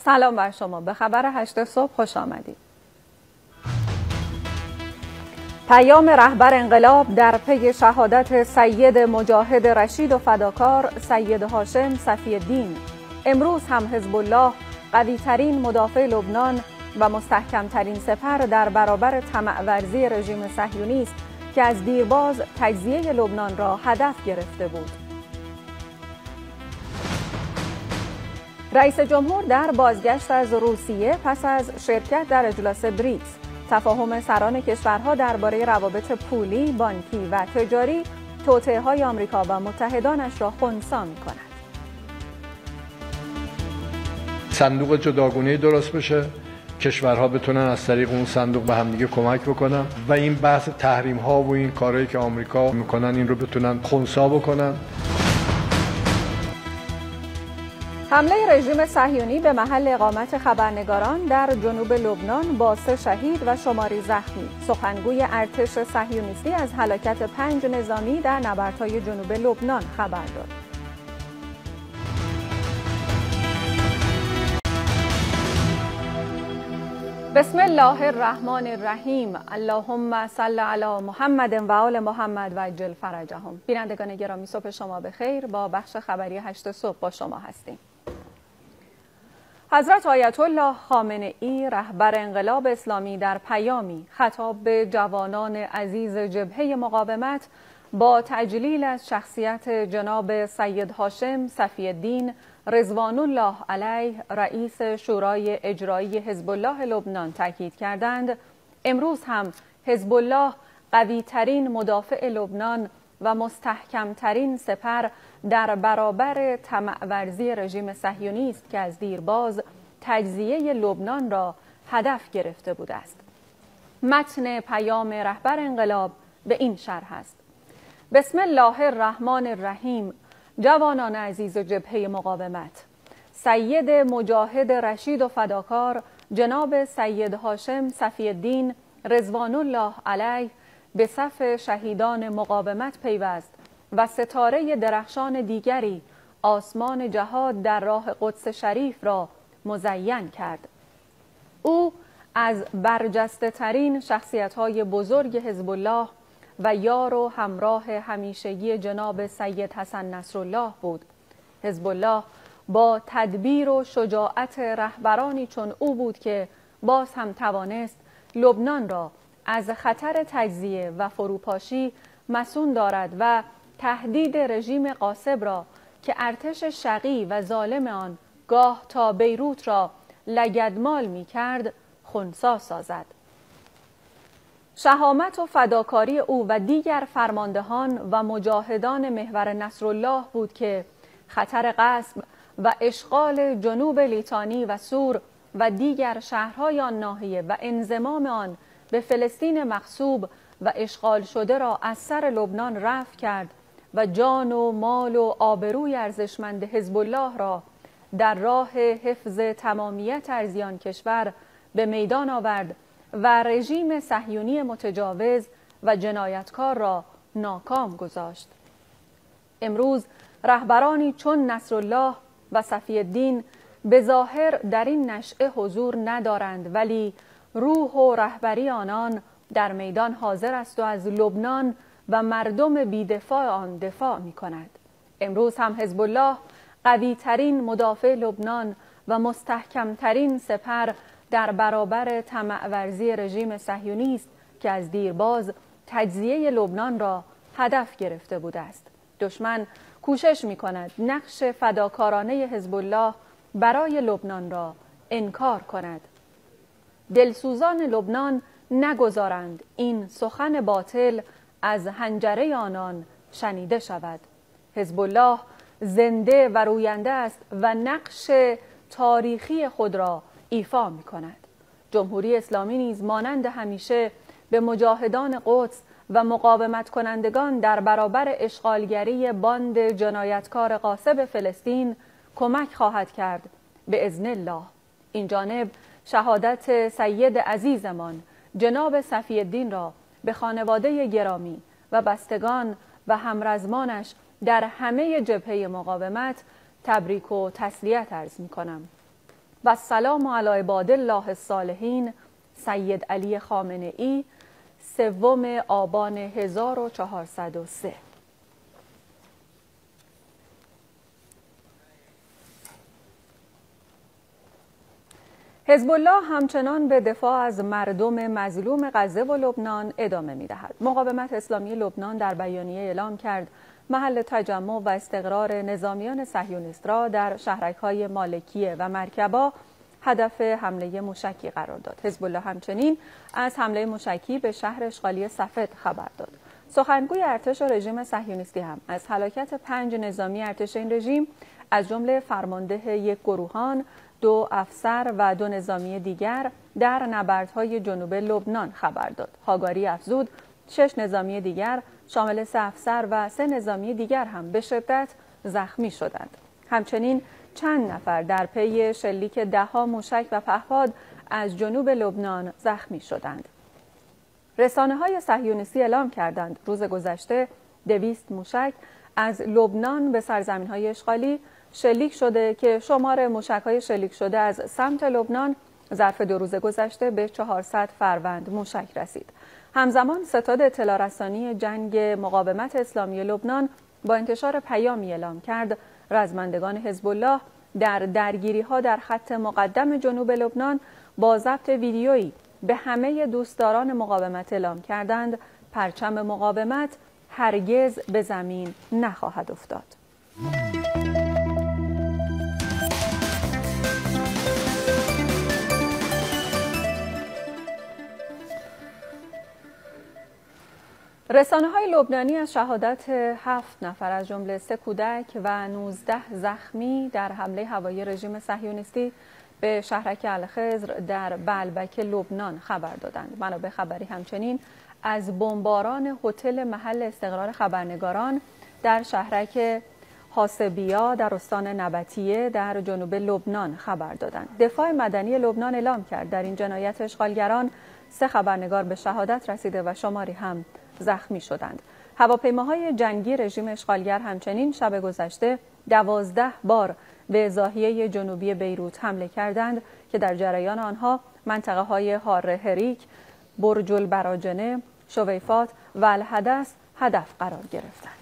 سلام بر شما. به خبر 8 صبح خوش آمدید. پیام رهبر انقلاب در پی شهادت سید مجاهد رشید و فداکار سید هاشم صفی الدین. امروز هم حزب الله قوی‌ترین مدافع لبنان و مستحکم‌ترین سپر در برابر طمع ورزی رژیم صهیونی است که از دیرباز تجزیه لبنان را هدف گرفته بود. رئیس جمهور در بازگشت از روسیه پس از شرکت در اجلاس بریکس، تفاهم سران کشورها درباره روابط پولی، بانکی و تجاری، توطئه‌های آمریکا و متحدانش را خنثی می‌کند. صندوق جداگانه درست بشه، کشورها بتونن از طریق اون صندوق به همدیگه کمک بکنن و این بحث تحریم‌ها و این کارهایی که آمریکا میکنن این رو بتونن خنثی بکنن. حمله رژیم صهیونی به محل اقامت خبرنگاران در جنوب لبنان با 3 شهید و شماری زخمی. سخنگوی ارتش صهیونیستی از هلاکت 5 نظامی در نبردهای جنوب لبنان خبر داد. بسم الله الرحمن الرحیم. اللهم صل علی محمد و آل محمد و عجل فرجهم. بینندگان گرامی، صبح شما بخیر. با بخش خبری 8 صبح با شما هستیم. حضرت آیت الله خامنه ای رهبر انقلاب اسلامی در پیامی خطاب به جوانان عزیز جبهه مقاومت با تجلیل از شخصیت جناب سید هاشم صفی الدین رضوان الله علیه رئیس شورای اجرایی حزب الله لبنان تاکید کردند امروز هم حزب الله قوی‌ترین مدافع لبنان و مستحکم‌ترین سپر در برابر طمع ورزی رژیم صهیونی است که از دیرباز تجزیه لبنان را هدف گرفته بوده است. متن پیام رهبر انقلاب به این شرح است: بسم الله الرحمن الرحیم. جوانان عزیز جبهه مقاومت، سید مجاهد رشید و فداکار جناب سید هاشم صفی الدین رضوان الله علیه به صف شهیدان مقاومت پیوست و ستاره درخشان دیگری آسمان جهاد در راه قدس شریف را مزین کرد. او از برجسته ترین شخصیت‌های بزرگ حزب الله و یار و همراه همیشگی جناب سید حسن نصرالله بود. حزب الله با تدبیر و شجاعت رهبرانی چون او بود که باز هم توانست لبنان را از خطر تجزیه و فروپاشی مصون دارد و تهدید رژیم غاصب را که ارتش شقی و ظالم آن گاه تا بیروت را لگدمال می کرد خنثی سازد. شهامت و فداکاری او و دیگر فرماندهان و مجاهدان محور نصرالله بود که خطر غصب و اشغال جنوب لیتانی و سور و دیگر شهرهای آن ناحیه و انضمام آن به فلسطین مغصوب و اشغال شده را از سر لبنان رفع کرد و جان و مال و آبروی ارزشمند حزب الله را در راه حفظ تمامیت ارضیان کشور به میدان آورد و رژیم صهیونی متجاوز و جنایتکار را ناکام گذاشت. امروز رهبرانی چون نصرالله و صفی الدین به ظاهر در این نشأه حضور ندارند، ولی روح و رهبری آنان در میدان حاضر است و از لبنان و مردم بی‌دفاع آن دفاع می کند. امروز هم حزب الله قوی‌ترین مدافع لبنان و مستحکم‌ترین سپر در برابر طمع ورزی رژیم صهیونی است که از دیرباز تجزیه لبنان را هدف گرفته بوده است. دشمن کوشش می کند نقش فداکارانه حزب الله برای لبنان را انکار کند. دلسوزان لبنان نگذارند این سخن باطل از حنجره آنان شنیده شود. حزب الله زنده و روینده است و نقش تاریخی خود را ایفا می کند. جمهوری اسلامی نیز مانند همیشه به مجاهدان قدس و مقاومت کنندگان در برابر اشغالگری باند جنایتکار غاصب فلسطین کمک خواهد کرد به اذن الله. این جانب شهادت سید عزیزمان جناب صفی الدین را به خانواده گرامی و بستگان و همرزمانش در همه جبهه مقاومت تبریک و تسلیت عرض می کنم. و السلام علی عباد الله الصالحین سید علی خامنه‌ای 3 آبان 1403. حزب الله همچنان به دفاع از مردم مظلوم غزه و لبنان ادامه می‌دهد. مقاومت اسلامی لبنان در بیانیه اعلام کرد محل تجمع و استقرار نظامیان صهیونیست را در شهرک‌های مالکیه و مرکبا هدف حمله موشکی قرار داد. حزب الله همچنین از حمله موشکی به شهر اشغالی سفد خبر داد. سخنگوی ارتش و رژیم صهیونیستی هم از هلاکت 5 نظامی ارتش این رژیم از جمله فرمانده 1 گروهان، 2 افسر و 2 نظامی دیگر در نبردهای جنوب لبنان خبر داد. هاگاری افزود 6 نظامی دیگر شامل 3 افسر و 3 نظامی دیگر هم به شدت زخمی شدند. همچنین چند نفر در پی شلیک 10 موشک و پهپاد از جنوب لبنان زخمی شدند. رسانه‌های صهیونیستی اعلام کردند روز گذشته 200 موشک از لبنان به سرزمین‌های اشغالی شلیک شده که شمار موشک‌های شلیک شده از سمت لبنان ظرف 2 روز گذشته به 400 فروند موشک رسید. همزمان ستاد اطلاع رسانی جنگ مقاومت اسلامی لبنان با انتشار پیامی اعلام کرد رزمندگان حزب الله در درگیری‌ها در خط مقدم جنوب لبنان با ضبط ویدیویی به همه دوستداران مقاومت اعلام کردند پرچم مقاومت هرگز به زمین نخواهد افتاد. رسانه‌های لبنانی از شهادت 7 نفر از جمله 3 کودک و 19 زخمی در حمله هوایی رژیم صهیونیستی به شهرک الخضر در بعلبک لبنان خبر دادند. منابع خبری همچنین از بمباران هتل محل استقرار خبرنگاران در شهرک حاسبیا در استان نبطیه در جنوب لبنان خبر دادند. دفاع مدنی لبنان اعلام کرد در این جنایت اشغالگران 3 خبرنگار به شهادت رسیده و شماری هم زخمی شدند. هواپیماهای جنگی رژیم اشغالگر همچنین شب گذشته 12 بار به ضاحیه جنوبی بیروت حمله کردند که در جریان آنها منطقه‌های حاره هریک، برج البراجنه، شویفات و الحدث هدف قرار گرفتند.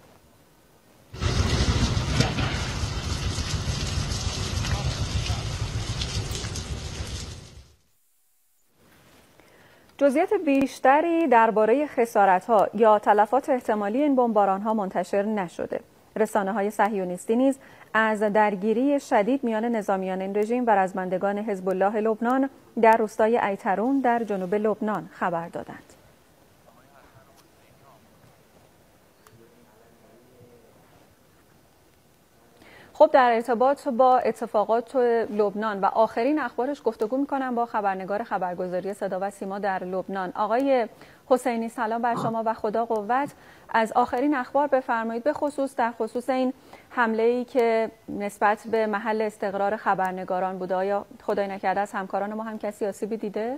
جزئیات بیشتری درباره خسارت‌ها یا تلفات احتمالی این بمباران‌ها منتشر نشده. رسانه‌های صهیونیستی نیز از درگیری شدید میان نظامیان این رژیم و رزمندگان حزب الله لبنان در روستای ایترون در جنوب لبنان خبر دادند. خب در ارتباط با اتفاقات لبنان و آخرین اخبارش گفتگو می‌کنم با خبرنگار خبرگزاری صدا و سیما در لبنان. آقای حسینی سلام بر شما و خدا قوت. از آخرین اخبار بفرمایید، به خصوص در خصوص این حمله‌ای که نسبت به محل استقرار خبرنگاران بوده. آیا خدای نکرده از همکاران ما هم کسی آسیبی دیده؟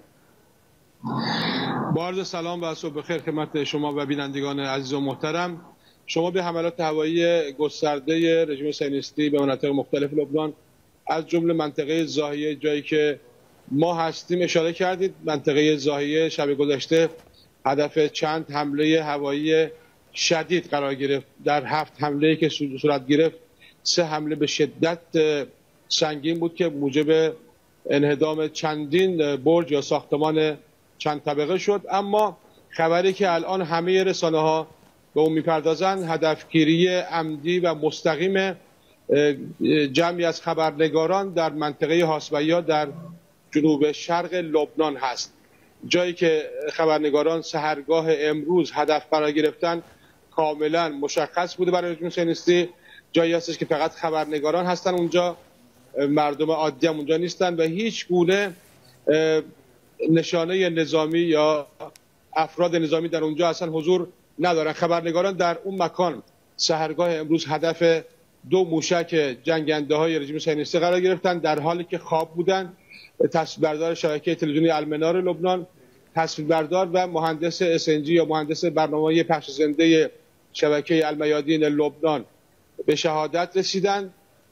با عرض سلام و صبح بخیر خدمت شما و بینندگان عزیز و محترم. شما به حملات هوایی گسترده رژیم صهیونیستی به مناطق مختلف لبنان از جمله منطقه ضاحیه، جایی که ما هستیم، اشاره کردید. منطقه ضاحیه شب گذشته هدف چند حمله هوایی شدید قرار گرفت. در 7 حمله‌ای که صورت گرفت 3 حمله به شدت سنگین بود که موجب انهدام چندین برج یا ساختمان چند طبقه شد. اما خبری که الان همه رسانه‌ها به اون میپردازند هدفگیری عمدی و مستقیم جمعی از خبرنگاران در منطقه حاسبیا در جنوب شرق لبنان هست. جایی که خبرنگاران سحرگاه امروز هدف قرار گرفتن کاملا مشخص بوده برای رژیم صهیونیستی. جایی هستش که فقط خبرنگاران هستن اونجا، مردم عادی هم اونجا نیستن و هیچ گونه نشانه نظامی یا افراد نظامی در اونجا اصلا حضور ندارن. خبرنگاران در اون مکان سحرگاه امروز هدف 2 موشک جنگنده های رژیم صهیونیستی قرار گرفتن در حالی که خواب بودن. تصویربردار شبکه تلویزیونی المنار لبنان، تصویربردار و مهندس SNG یا مهندس برنامه پخش زنده شبکه المیادین لبنان به شهادت رسیدند.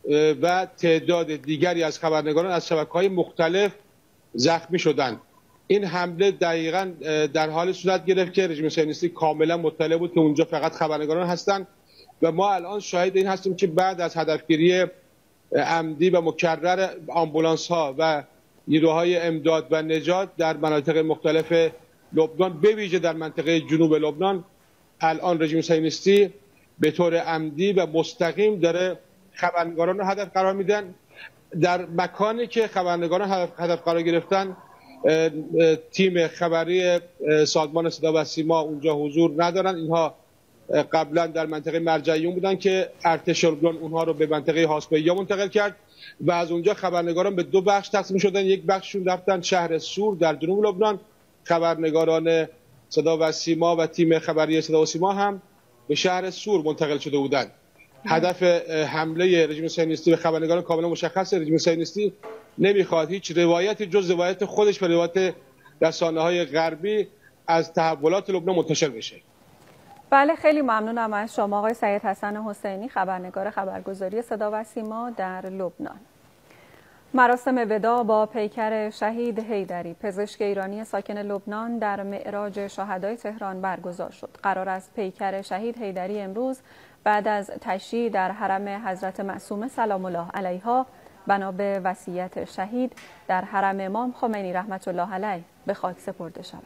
و تعداد دیگری از خبرنگاران از شبکه‌های مختلف زخمی شدند. این حمله دقیقاً در حال صورت گرفت که رژیم صهیونیستی کاملا مطلع بود که اونجا فقط خبرنگاران هستند و ما الان شاهد این هستیم که بعد از هدفگیری عمدی و مکرر آمبولانس‌ها و نیروهای امداد و نجات در مناطق مختلف لبنان، به ویژه در منطقه جنوب لبنان، الان رژیم صهیونیستی به طور عمدی و مستقیم داره خبرنگاران رو هدف قرار میدن. در مکانی که خبرنگاران هدف قرار گرفتن، تیم خبری سازمان صدا و سیما اونجا حضور ندارن. اینها قبلا در منطقه مرجعیون بودن که ارتش لبنان اونها رو به منطقه حاسبیه منتقل کرد و از اونجا خبرنگاران به دو بخش تقسیم شدن. یک بخششون رفتن شهر سور در جنوب لبنان، خبرنگاران صدا و سیما و تیم خبری صدا و سیما هم به شهر سور منتقل شده بودند. هدف حمله رژیم صهیونیستی به خبرنگاران کاملا مشخصه. رژیم صهیونیستی نمیخواد هیچ روایتی جز روایت خودش و روایت رسانه‌های غربی از تحولات لبنان منتشر بشه. بله، خیلی ممنونم از شما آقای سید حسن حسینی، خبرنگار خبرگزاری صدا و سیما در لبنان. مراسم وداع با پیکر شهید حیدری، پزشک ایرانی ساکن لبنان، در معراج شهدای تهران برگزار شد. قرار است پیکر شهید حیدری امروز بعد از تشییع در حرم حضرت معصومه سلام الله علیها بنا به وصیت شهید در حرم امام خمینی رحمت الله علیه به خاک سپرده شود.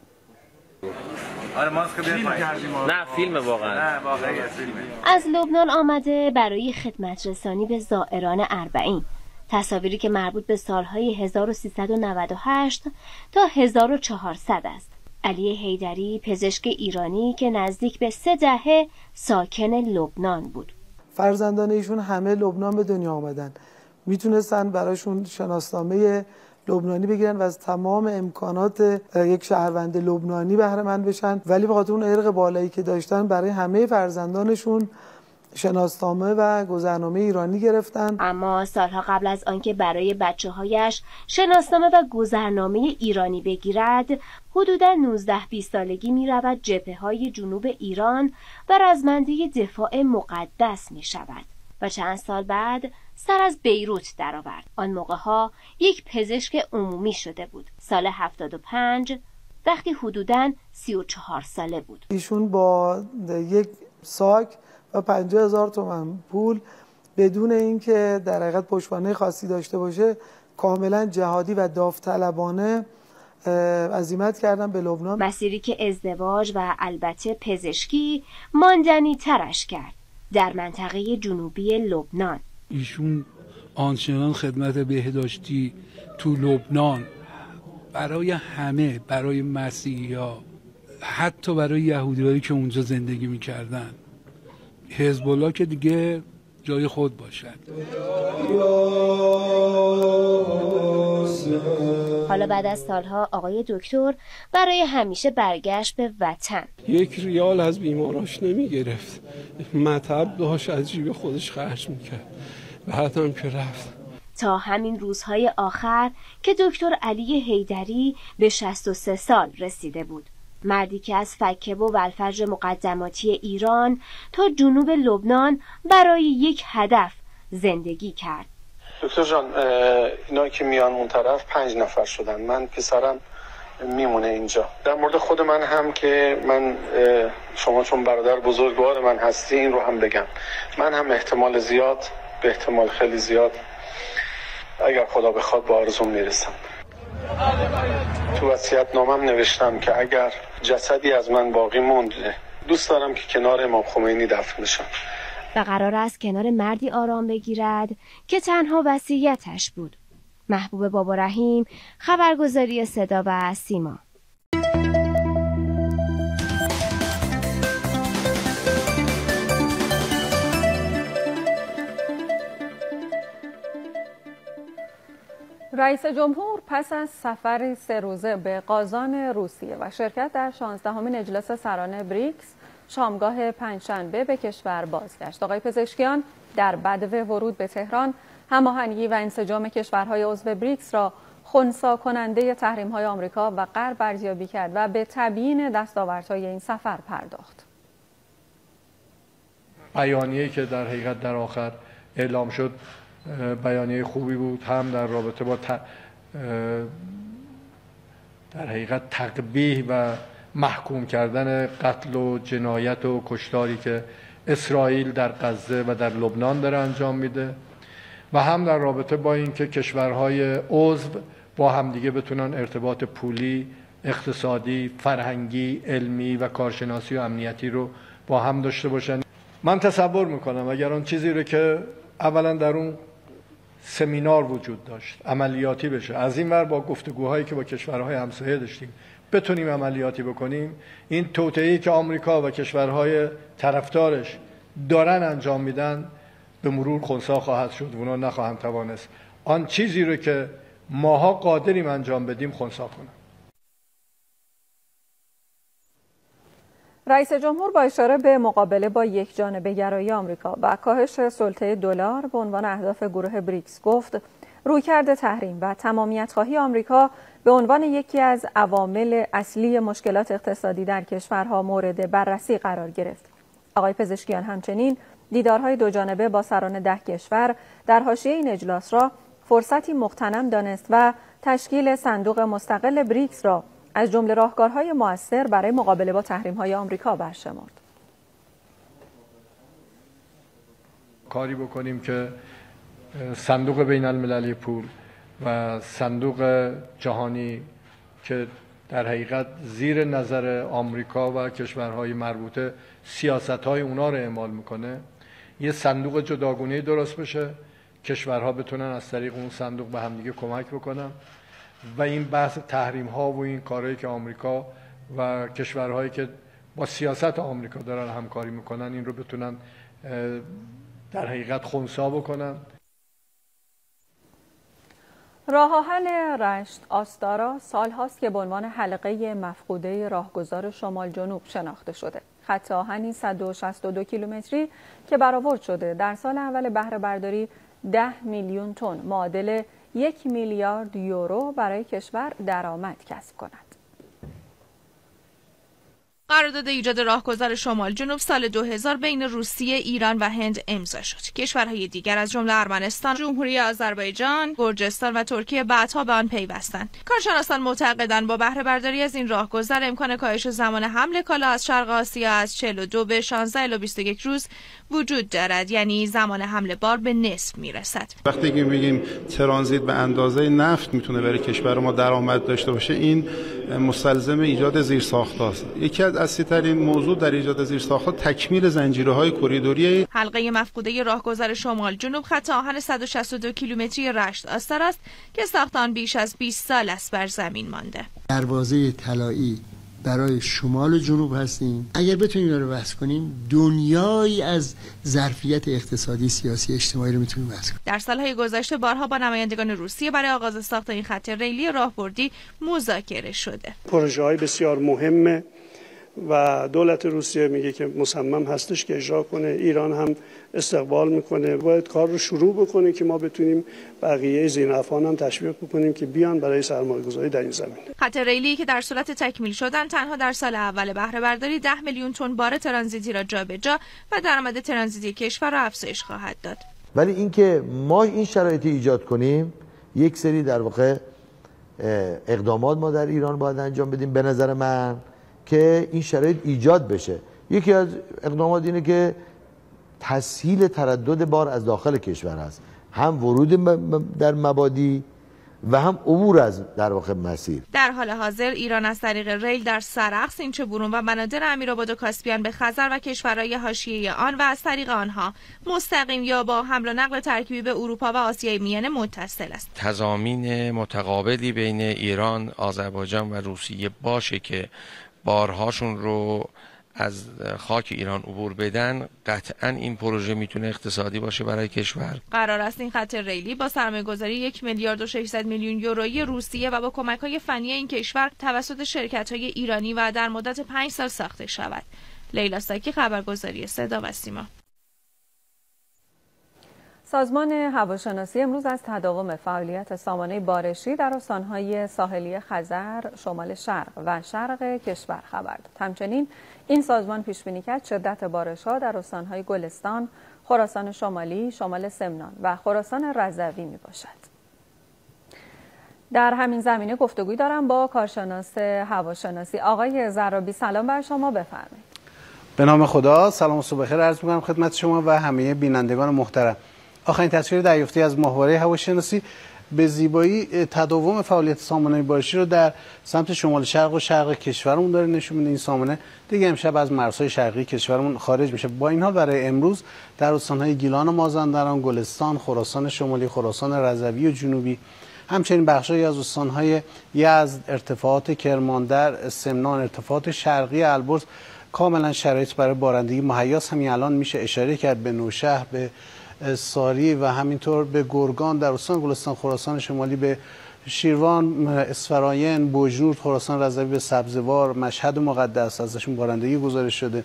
نه فیلم واقعا. از لبنان آمده برای خدمت رسانی به زائران اربعین. تصاویری که مربوط به سالهای 1398 تا 1400 است. علی حیدری، پزشک ایرانی که نزدیک به 3 دهه ساکن لبنان بود. فرزندان ایشون همه لبنان به دنیا آمدن، میتونستن براشون شناسنامه لبنانی بگیرن و از تمام امکانات یک شهروند لبنانی بهره مند بشن، ولی به خاطر اون ارق بالایی که داشتن برای همه فرزندانشون شناسنامه و گذرنامه ایرانی گرفتن. اما سالها قبل از آنکه برای بچه‌هایش شناسنامه و گذرنامه ایرانی بگیرد، حدوداً 19-20 سالگی می‌رود جبهه‌های جنوب ایران و رزمنده دفاع مقدس می‌شود و چند سال بعد سر از بیروت درآورد. آن موقع‌ها یک پزشک عمومی شده بود. سال 75 وقتی حدوداً 34 ساله بود. ایشون با یک ساک و 50,000 تومان پول بدون اینکه در حقیقت پشتوانه خاصی داشته باشه، کاملا جهادی و داوطلبانه عزیمت کردن به لبنان. مسیری که ازدواج و البته پزشکی ماندنی ترش کرد در منطقه جنوبی لبنان. ایشون آنچنان خدمت بهداشتی تو لبنان برای همه، برای مسیحی‌ها، حتی برای یهودی‌هایی که اونجا زندگی می‌کردن، حزب الله که دیگه جای خود باشد. حالا بعد از سالها آقای دکتر برای همیشه برگشت به وطن. 1 ریال از بیماراش نمی گرفت، مطب داشت از جیب خودش خرج میکرد. بعد هم که رفت تا همین روزهای آخر که دکتر علی حیدری به 63 سال رسیده بود. مردی که از فکه و ولفجر مقدماتی ایران تا جنوب لبنان برای یک هدف زندگی کرد. دکتر جان، اینا که میان اون طرف 5 نفر شدن. من پسرم میمونه اینجا. در مورد خود من هم که من شما چون برادر بزرگوار من هستی این رو هم بگم. من هم احتمال زیاد، به احتمال خیلی زیاد، اگر خدا بخواد به آرزوم میرسم. تو وصیت‌نامه‌ام نوشتم که اگر جسدی از من باقی موند دوست دارم که کنار امام خمینی دفن بشم. و قرار است کنار مردی آرام بگیرد که تنها وصیتش بود. محبوب بابا رحیم، خبرگزاری صدا و سیما. رئیس جمهور پس از سفر 3 روزه به قازان روسیه و شرکت در 16مین اجلاس سران بریکس شامگاه پنجشنبه به کشور بازگشت. آقای پزشکیان در بدو ورود به تهران هماهنگی و انسجام کشورهای عضو بریکس را خنثی کننده تحریم‌های آمریکا و غرب ارزیابی کرد و به تبیین دستاوردهای این سفر پرداخت. بیانیه‌ای که در حقیقت در آخر اعلام شد بیانیه خوبی بود، هم در رابطه با در حقیقت تقبیح و محکوم کردن قتل و جنایت و کشتاری که اسرائیل در غزه و در لبنان داره انجام میده و هم در رابطه با اینکه کشورهای عضو با همدیگه بتونن ارتباط پولی، اقتصادی، فرهنگی، علمی و کارشناسی و امنیتی رو با هم داشته باشن. من تصور میکنم اگر اون چیزی رو که اولا در اون سمینار وجود داشت عملیاتی بشه، از این ور با گفتگوهایی که با کشورهای همسایه داشتیم بتونیم عملیاتی بکنیم، این توطئه‌ای که آمریکا و کشورهای طرفدارش دارن انجام میدن به مرور خنثی خواهد شد و اونا نخواهند توانست آن چیزی رو که ماها قادریم انجام بدیم خنثی کنن. رئیس جمهور با اشاره به مقابله با یکجانبه گرایی آمریکا و کاهش سلطه دلار به عنوان اهداف گروه بریکس گفت رویکرد تحریم و تمامیت‌خواهی آمریکا به عنوان یکی از عوامل اصلی مشکلات اقتصادی در کشورها مورد بررسی قرار گرفت. آقای پزشکیان همچنین دیدارهای دوجانبه با سران 10 کشور در حاشیه این اجلاس را فرصتی مغتنم دانست و تشکیل صندوق مستقل بریکس را از جمله راهکارهای مؤثر برای مقابله با تحریم‌های آمریکا برشمرد. کاری بکنیم که صندوق بین المللی پول و صندوق جهانی که در حقیقت زیر نظر آمریکا و کشورهای مربوطه سیاست‌های اونا رو اعمال میکنه، یه صندوق جداگانه درست بشه، کشورها بتونن از طریق اون صندوق به همدیگه کمک بکنن و این بحث تحریم ها و این کارهایی که آمریکا و کشورهایی که با سیاست آمریکا دارن همکاری میکنن این رو بتونن در حقیقت خنثی بکنن. راه آهن رشت آستارا سال هاست که به عنوان حلقه مفقوده راهگذار شمال جنوب شناخته شده. خط آهنی 162 کیلومتری که برآورد شده در سال اول بهره برداری 10 میلیون تن معادل 1 میلیارد یورو برای کشور درآمد کسب کند. قرارداد ایجاد راهگذار شمال جنوب سال 2000 بین روسیه، ایران و هند امضا شد. کشورهای دیگر از جمله ارمنستان، جمهوری آذربایجان، گرجستان و ترکیه بعدها به آن پیوستند. کارشناسان معتقدند با بهره برداری از این راهگذر امکان کاهش زمان حمل کالا از شرق آسیا از 42 به 16 الی 21 روز وجود دارد، یعنی زمان حمل بار به نصف میرسد. وقتی که میگیم ترانزیت به اندازه نفت میتونه برای کشور ما درآمد داشته باشه، این مستلزم ایجاد زیرساخت‌هاست. یکی از اصلی‌ترین موضوع در ایجاد زیرساخت‌ها تکمیل زنجیره‌های کریدوری. حلقه مفقوده راهگذر شمال جنوب خط آهن 162 کیلومتری رشت آستار است که ساخت آن بیش از 20 سال است بر زمین مانده. دروازه طلایی برای شمال و جنوب هستیم. اگر بتونیم اینا رو بحث کنیم، دنیایی از ظرفیت اقتصادی، سیاسی، اجتماعی رو میتونیم بحث کنیم. در سالهای گذشته بارها با نمایندگان روسیه برای آغاز ساخت این خط ریلی راهبردی مذاکره شده. پروژه‌های بسیار مهمه و دولت روسیه میگه که مصمم هستش که اجرا کنه، ایران هم استقبال میکنه. باید کار رو شروع بکنه که ما بتونیم بقیه ذی‌نفعان هم تشویق بکنیم که بیان برای سرمایه‌گذاری در این زمین. خط ریلی که در صورت تکمیل شدن تنها در سال اول بهره برداری 10 میلیون تن بار ترانزیتی را جابجا و درآمد ترانزیتی کشور را افزایش خواهد داد. ولی اینکه ما این شرایط ایجاد کنیم، یک سری در واقع اقدامات ما در ایران باید انجام بدیم به نظر من که این شرایط ایجاد بشه. یکی از اقدامات اینه که تسهیل تردد بار از داخل کشور هست، هم ورود در مبادی و هم عبور از در واقع مسیر. در حال حاضر ایران از طریق ریل در سرخس، اینچهبورون و بنادر امیرآباد و کاسپیان به خزر و کشورهای حاشیه آن و از طریق آنها مستقیم یا با حمل و نقل ترکیبی به اروپا و آسیای میانه متصل است. تضامین متقابلی بین ایران، آذربایجان و روسیه باشه که بارهاشون رو از خاک ایران عبور بدن، قطعا این پروژه میتونه اقتصادی باشه برای کشور. قرار است این خط ریلی با سرمایه‌گذاری 1 میلیارد و 600 میلیون یورویی روسیه و با کمک‌های فنی این کشور توسط شرکت‌های ایرانی و در مدت 5 سال ساخته شود. لیلا ساکی، خبرگزاری صدا و سیما. سازمان هواشناسی امروز از تداوم فعالیت سامانه بارشی در استان‌های ساحلی خزر، شمال شرق و شرق کشور خبر داد. همچنین این سازمان پیش بینی کرد شدت بارش‌ها در استان‌های گلستان، خراسان شمالی، شمال سمنان و خراسان رضوی می باشد. در همین زمینه گفتگوی دارم با کارشناس هواشناسی آقای زرابی. سلام بر شما، بفرمایید. به نام خدا، سلام و صبح بخیر عرض می‌کنم خدمت شما و همه بینندگان محترم. آخرین تصویر دریافتی از ماهواره هواشناسی به زیبایی تداوم فعالیت سامانه بارشی رو در سمت شمال شرق و شرق کشورمون داره نشون میده. این سامانه دیگه امشب از مرزهای شرقی کشورمون خارج میشه. با این حال برای امروز در استان‌های گیلان و مازندران، گلستان، خراسان شمالی، خراسان رضوی و جنوبی، همچنین بخش‌هایی از استان‌های یزد، ارتفاعات کرماندر، سمنان، ارتفاعات شرقی البرز کاملا شرایط برای بارندگی مهیاست. همین الان میشه اشاره کرد به نوشهر، به ساری و همینطور به گرگان در استان گلستان، خراسان شمالی به شیروان، اسفراین، بوجنور، خراسان رضوی به سبزوار، مشهد مقدس ازشون بارندگی گزارش شده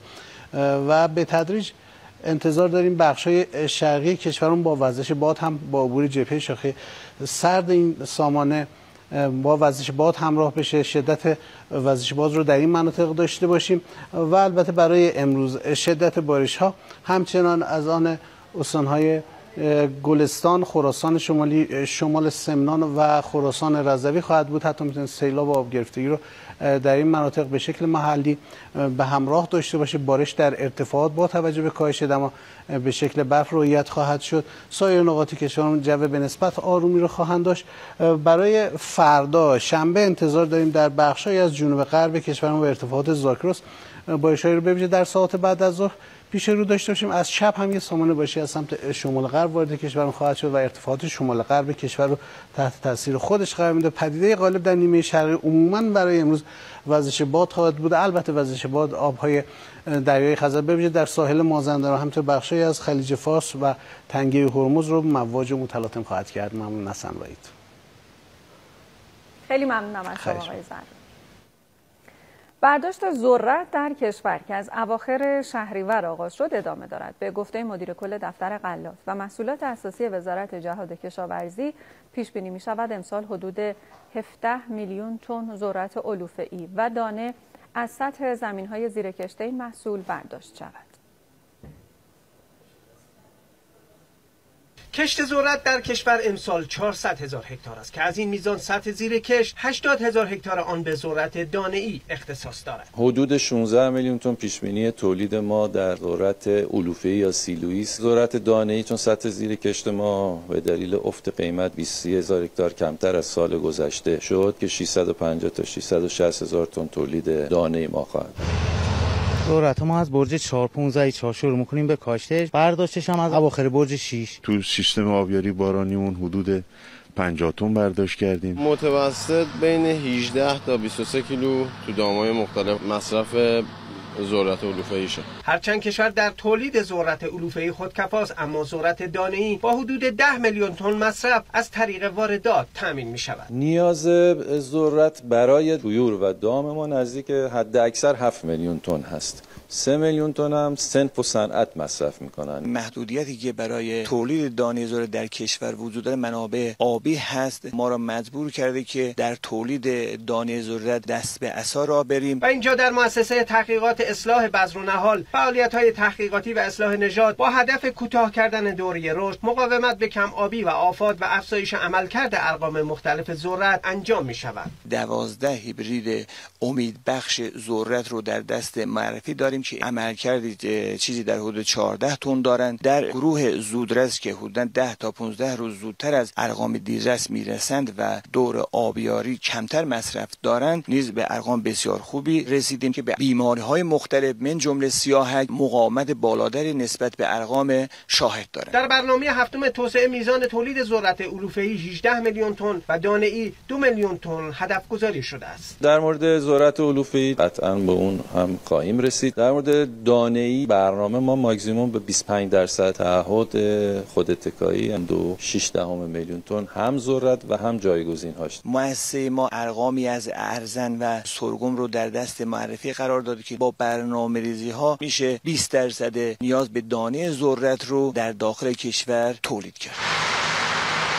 و به تدریج انتظار داریم بخش‌های شرقی کشورمون با وزش باد هم با عبور جبهه شاخه سرد این سامانه با وزش باد همراه بشه، شدت وزش باد رو در این مناطق داشته باشیم و البته برای امروز شدت بارش‌ها همچنان از آن استان‌های گلستان، خراسان شمالی، شمال سمنان و خراسان رضوی خواهد بود. حتی میتونه سیلاب و آب گرفتگی رو در این مناطق به شکل محلی به همراه داشته باشه. بارش در ارتفاعات با توجه به کاهش دما به شکل برف رویت خواهد شد. سایر نقاط کشورمون جو به نسبت آرومی رو خواهند داشت. برای فردا شنبه انتظار داریم در بخش‌هایی از جنوب غرب کشورمون به ارتفاعات زاکروس بارش‌هایی رو ببینید در ساعات بعد از ظهر پیش رو داشته باشیم. از شب هم یه سامانه بارشی از سمت شمال غرب وارد کشور خواهد شد و ارتفاعات شمال غرب کشور رو تحت تاثیر خودش قرار میده. پدیده غالب در نیمه شرقی عموما برای امروز وزش باد خواهد بود. البته وزش باد آبهای دریای خزر ببینید در ساحل مازندران همینطور بخشی از خلیج فارس و تنگه هرمز رو مواج متلاطم خواهد کرد. ممنون از همراهیت. خیلی ممنونم از شما آقای زرابی. برداشت ذرت در کشور که از اواخر شهریور آغاز شد ادامه دارد. به گفته مدیر کل دفتر غلات و محصولات اساسی وزارت جهاد کشاورزی پیش بینی می شود امسال حدود 17 میلیون تن ذرت علوفه‌ای و دانه از سطح زمین‌های زیر کشت این محصول برداشت شود. کشت ذرت در کشور امسال 400,000 هکتار است که از این میزان سطح زیر کشت 80,000 هکتار آن به ذرت دانه‌ای اختصاص دارد. حدود 16 میلیون تن پیش‌بینی تولید ما در ذرت علوفه‌ای یا سیلویی است. ذرت دانه‌ای چون سطح زیر کشت ما به دلیل افت قیمت 23000 هکتار کمتر از سال گذشته شد که 650 تا 660,000 تن تولید دانه ما خواهد. ذرت ما از برج 415 4 شروع می‌کنیم به کاشتش، برداشتش هم از اواخر برج 6. تو سیستم آبیاری بارانیمون حدود 50 تن برداشت کردیم. متوسط بین 18 تا 23 کیلو تو دام‌های مختلف مصرف ذرت علوفه‌ای شد. هرچند کشور در تولید ذرت علوفه‌ای خودکفاست، اما ذرت دانه‌ای با حدود 10 میلیون تن مصرف از طریق واردات تامین می‌شود. نیاز ذرت برای طیور و دام ما نزدیک حد اکثر 7 میلیون تن هست. 3 میلیون تن هم صنف و صنعت مصرف میکنن. محدودیتی که برای تولید دانه ذرت در کشور وجود داره منابع آبی هست، ما را مجبور کرده که در تولید دانه ذرت دست به عصا را بریم. و اینجا در مؤسسه تحقیقات اصلاح بذر و نهال فعالیت‌های تحقیقاتی و اصلاح نژاد با هدف کوتاه کردن دوره رشد، مقاومت به کم آبی و آفات و افزایش عملکرد ارقام مختلف ذرت انجام می‌شود. 12 هیبرید امید بخش ذرت رو در دست معرفی داریم که عملکرد چیزی در حدود 14 تن دارند. در گروه زودرس که حدود 10 تا 15 روز زودتر از ارقام دیررس میرسند و دور آبیاری کمتر مصرف دارند، نیز به ارقام بسیار خوبی رسیدیم که به بیماری‌های مختلف من جمله سیاهک مقاومت بالاتری نسبت به ارقام شاهد دارند. در برنامه هفتم توسعه میزان تولید ذرت علوفه‌ای 18 میلیون تن و دانه‌ای 2 میلیون تن هدف گذاری شده است. در مورد ذرت علوفه‌ای قطعاً به اون هم خواهیم رسید. در مورد دانه‌ای برنامه ما ماکسیمم به 25% تعهد خود اتکایی 2.6 میلیون تن هم ذرت و هم جایگزین هاست. مؤسسه ما ارقامی از ارزن و سرگم رو در دست معرفی قرار داده که با برنامه‌ریزی ها میشه 20% نیاز به دانه ذرت رو در داخل کشور تولید کرد.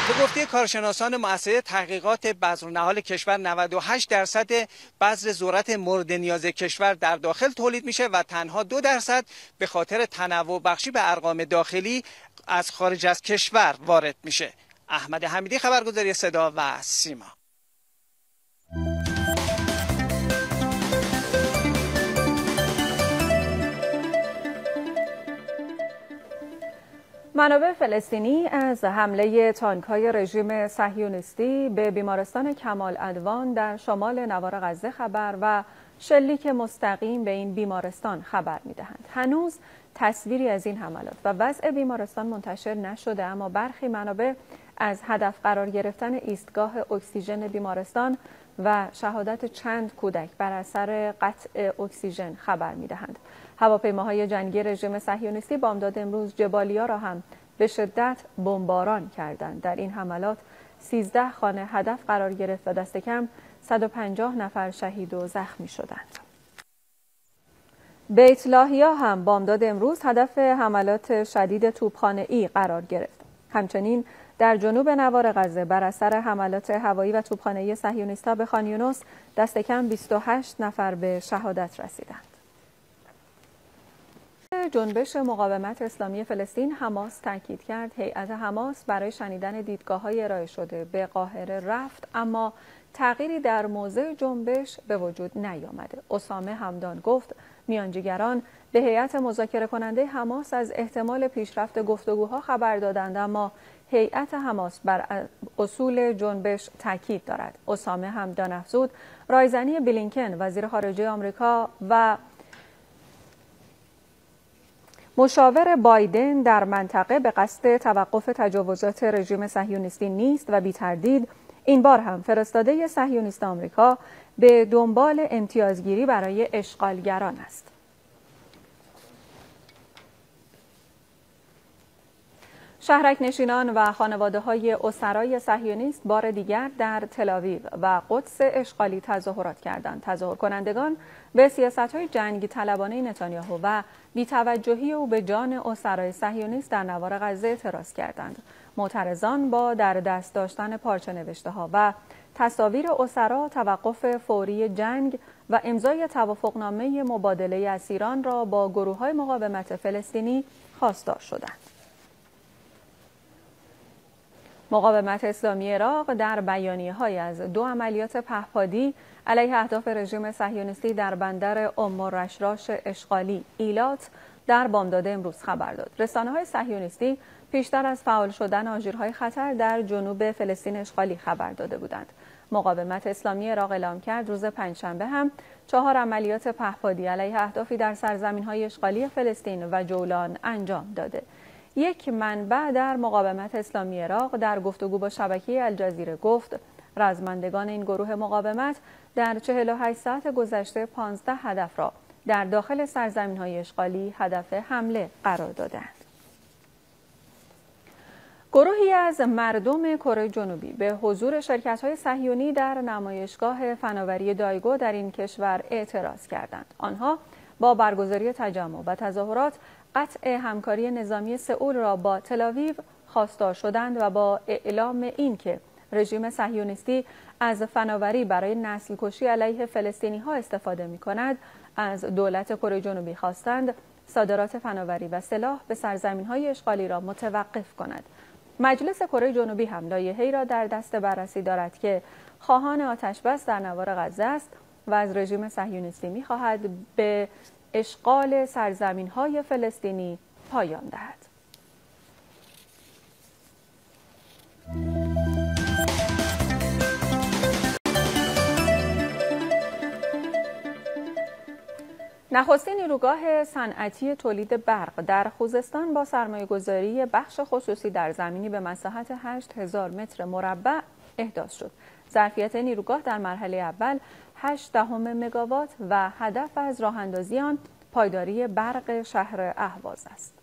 به گفته کارشناسان مؤسسه تحقیقات بذر و نهال کشور 98% بذر ذرت مورد نیاز کشور در داخل تولید میشه و تنها 2% به خاطر تنوع بخشی به ارقام داخلی از خارج از کشور وارد میشه. احمد حمیدی، خبرگزاری صدا و سیما. منابع فلسطینی از حمله تانک‌های رژیم صهیونیستی به بیمارستان کمال عدوان در شمال نوار غزه خبر و شلیک مستقیم به این بیمارستان خبر می‌دهند. هنوز تصویری از این حملات و وضع بیمارستان منتشر نشده، اما برخی منابع از هدف قرار گرفتن ایستگاه اکسیژن بیمارستان و شهادت چند کودک بر اثر قطع اکسیژن خبر می‌دهند. هواپیماهای جنگی رژیم صهیونیستی بامداد امروز جبالیا را هم به شدت بمباران کردند. در این حملات 13 خانه هدف قرار گرفت و دست کم 150 نفر شهید و زخمی شدند. بیت لاهیا هم بامداد امروز هدف حملات شدید توپخانه‌ای قرار گرفت. همچنین در جنوب نوار غزه بر اثر حملات هوایی و توپخانه‌ای صهیونیست‌ها به خان یونس دست کم 28 نفر به شهادت رسیدند. جنبش مقاومت اسلامی فلسطین حماس تاکید کرد هیئت حماس برای شنیدن دیدگاه‌های ارائه شده به قاهره رفت، اما تغییری در موضع جنبش به وجود نیامده. اسامه همدان گفت میانجیگران به هیئت مذاکره کننده حماس از احتمال پیشرفت گفتگوها خبر دادند، اما هیئت حماس بر اصول جنبش تاکید دارد. اسامه همدان افزود رایزنی بلینکن وزیر خارجه آمریکا و مشاور بایدن در منطقه به قصد توقف تجاوزات رژیم صهیونیستی نیست و بی تردید این بار هم فرستاده صهیونیست آمریکا به دنبال امتیازگیری برای اشغالگران است. شهرک نشینان و خانواده‌های اسرای صهیونیست بار دیگر در تل‌آویو و قدس اشغالی تظاهرات کردند. تظاهر کنندگان به سیاست‌های جنگی طلبانه نتانیاهو و بی‌توجهی او به جان اسرای صهیونیست در نوار غزه اعتراض کردند. معترضان با در دست داشتن پارچه نوشته‌ها و تصاویر اسرا توقف فوری جنگ و امضای توافقنامه مبادله اسیران را با گروه‌های مقاومت فلسطینی خواستار شدند. مقاومت اسلامی عراق در بیانیه‌های از 2 عملیات پهپادی علیه اهداف رژیم صهیونیستی در بندر ام الرشراش اشغالی ایلات در بامداد امروز خبر داد. رسانه‌های صهیونیستی پیشتر از فعال شدن آژیرهای خطر در جنوب فلسطین اشغالی خبر داده بودند. مقاومت اسلامی عراق اعلام کرد روز پنجشنبه هم 4 عملیات پهپادی علیه اهدافی در سرزمین‌های اشغالی فلسطین و جولان انجام داده. یک منبع در مقاومت اسلامی عراق در گفتگو با شبکه الجزیره گفت رزمندگان این گروه مقاومت در 48 ساعت گذشته 15 هدف را در داخل سرزمین‌های اشغالی هدف حمله قرار دادند. گروهی از مردم کره جنوبی به حضور شرکت‌های صهیونی در نمایشگاه فناوری دایگو در این کشور اعتراض کردند. آنها با برگزاری تجمع و تظاهرات قطع همکاری نظامی سئول را با تل‌آویو خواستار شدند و با اعلام اینکه رژیم صهیونیستی از فناوری برای نسل کشی علیه فلسطینی‌ها استفاده می‌کند، از دولت کره جنوبی خواستند صادرات فناوری و سلاح به سرزمین‌های اشغالی را متوقف کند. مجلس کره جنوبی هم لایحه‌ای را در دست بررسی دارد که خواهان آتش‌بس در نوار غزه است و از رژیم صهیونیستی می‌خواهد به اشغال سرزمین‌های فلسطینی پایان دهد. نخستین نیروگاه صنعتی تولید برق در خوزستان با سرمایه‌گذاری بخش خصوصی در زمینی به مساحت 8000 متر مربع احداث شد. ظرفیت نیروگاه در مرحله اول 8 مگاوات و هدف از راه‌اندازی آن پایداری برق شهر اهواز است.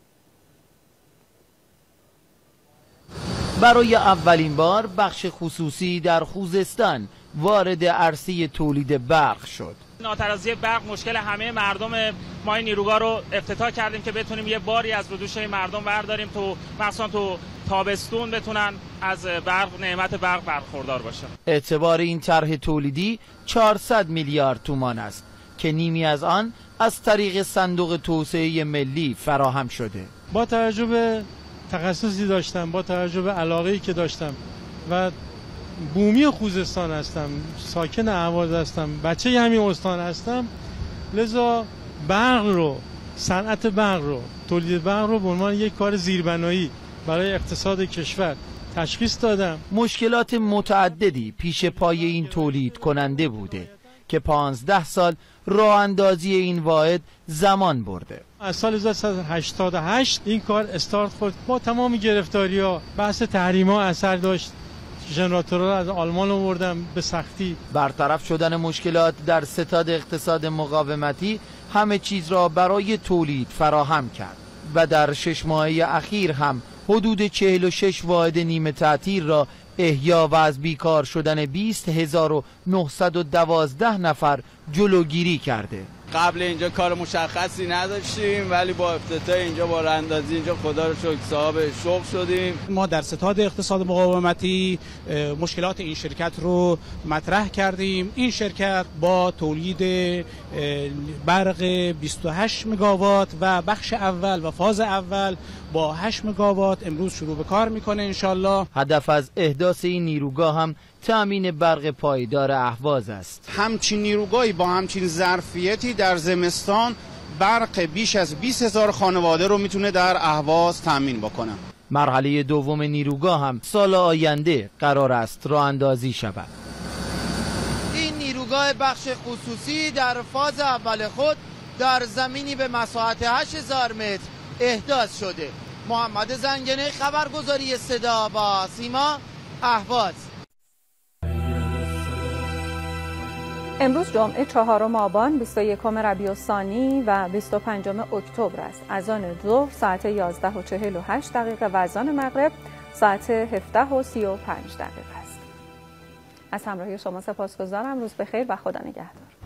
برای اولین بار بخش خصوصی در خوزستان وارد عرصه تولید برق شد. ناترازی برق مشکل همه مردم. ما این نیروگاه رو افتتاح کردیم که بتونیم یه باری از رو دوش مردم برداریم، تو مثلا تو تابستون بتونن از نعمت برق برخوردار باشن. اعتبار این طرح تولیدی 400 میلیارد تومان است که نیمی از آن از طریق صندوق توسعه ملی فراهم شده. با توجه به تخصصی داشتم، با توجه به علاقه‌ای که داشتم و بومی خوزستان هستم، ساکن اهواز هستم، بچه همین استان هستم، لذا برق رو، صنعت برق رو، تولید برق رو به عنوان یک کار زیربنایی برای اقتصاد کشور تشخیص دادم. مشکلات متعددی پیش پای این تولید کننده بوده که 15 سال راه اندازی این واحد زمان برده. از سال 1988 این کار استارت خورد. با تمام گرفتاری‌ها، بحث تحریم‌ها اثر داشت. ژنراتورها از آلمان آوردم به سختی. برطرف شدن مشکلات در ستاد اقتصاد مقاومتی همه چیز را برای تولید فراهم کرد و در 6 ماهه اخیر هم حدود 46 واحد نیمه تعطیل را احیا و از بیکار شدن 20,912 نفر جلوگیری کرده. قبل اینجا کار مشخصی نداشتیم ولی با افتتاح اینجا با راه‌اندازی اینجا خدا رو شکر صاحب شغل شدیم. ما در ستاد اقتصاد مقاومتی مشکلات این شرکت رو مطرح کردیم. این شرکت با تولید برق 28 مگاوات و بخش اول و فاز اول با 8 مگاوات امروز شروع به کار میکنه انشالله. هدف از احداث این نیروگاه هم تامین برق پایدار اهواز است. همچین نیروگاهی با همچین ظرفیتی در زمستان برق بیش از 20,000 خانواده رو میتونه در اهواز تامین بکنه. مرحله دوم نیروگاه هم سال آینده قرار است راه اندازی شود. این نیروگاه بخش خصوصی در فاز اول خود در زمینی به مساحت 8,000 متر احداث شده. محمد زنگنه، خبرگزاری صدا با سیما، اهواز. امروز جمعه 4 آبان 21 ربیع الثانی و 25 اکتبر است. اذان ظهر ساعت 11:48 و اذان مغرب ساعت 17:35 است. از همراهی شما سپاسگزارم. روز بخیر و خدا نگهدار.